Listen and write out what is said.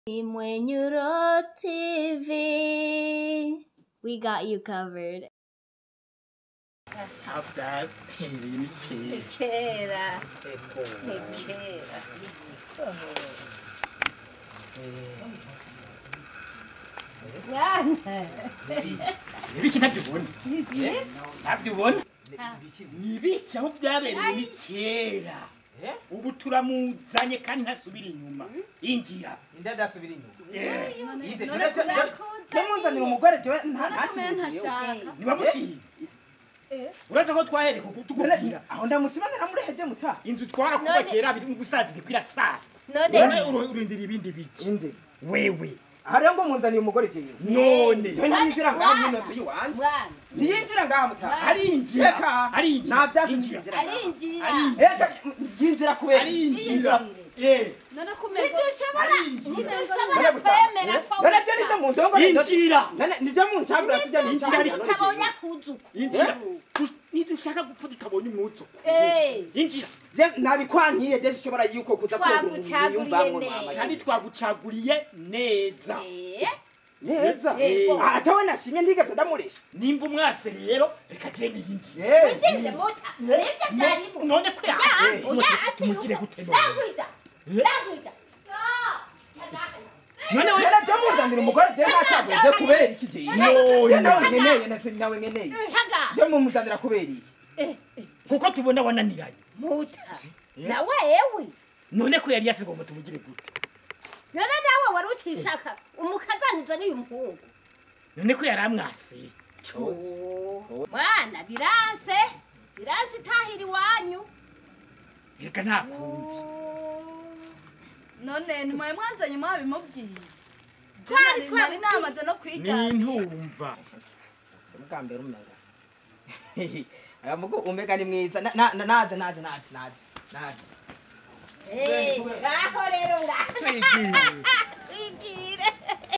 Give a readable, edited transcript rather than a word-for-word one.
Imwenyuro TV. We got you covered. After Kera. ibiki ntabyubona ntabyubona nibiki aho byabereye ni kera ubu turamuzanye kandi ntasubira inyuma injira Inda dasubira inyuma. Temunzanira umugore jewe ntashaka. niba musiye uraza ko twahereye tukubwira aho ndamusibanira muri heje muta. inzu twarakuba kera biri mu gusaza ikwira saza None urindira ibindi biki Inde. wewe Hariyo ngo munzaniye umugore jewe. none Jewe ntinjira ngaha mu nzu yiwanje. mwana. Ntiyinjira ngaha muta. arinjira Eka. arinjira Nta byasi Injira. ntinjira. Arinjira. Eka yinjira kubera. arinjira None kumenya ntidushobora None kwemera ko None je nije mu ndongo injira None nije mu ncabura sijya Injira n'injira. tutabonye kuzuku. injira nidushaka gupfa tutabonye umwutso injira Je nabikwankiye je shobora yuko kuza Twagucaguriye kandi twagucaguriye neza neza. Yego. Atawe nashimye ntigeze ndamuresha. nimba umwase rero reka je niyinjire Nzinde mota. Nibyo byarimo. none ko yase tumugire gute none Ndagwita. Ndagwita. none we None je muzanira umugore je ntacaguze kubera iki je. Je nawe nkeneye na se nawe nkeneye. Chaga. Je mumuzanira kubera iki. kuko tubona wananiranye Mota. Na wewe. none ko yari yasigo ngo tumugire gute None nawe wari ukishaka umukazanizo ni umuhungu. none ko yari amwase Mwana biranse. Biranse tahiri wanyu. reka nta kundi None ntimuye mwanzanye mwabimubwiye. Twari Nari namaze no kwijana. nintumva Mugambera umega. Aya mugo umega ni mwiza. Naze. Ngaho rero ngaho. twigi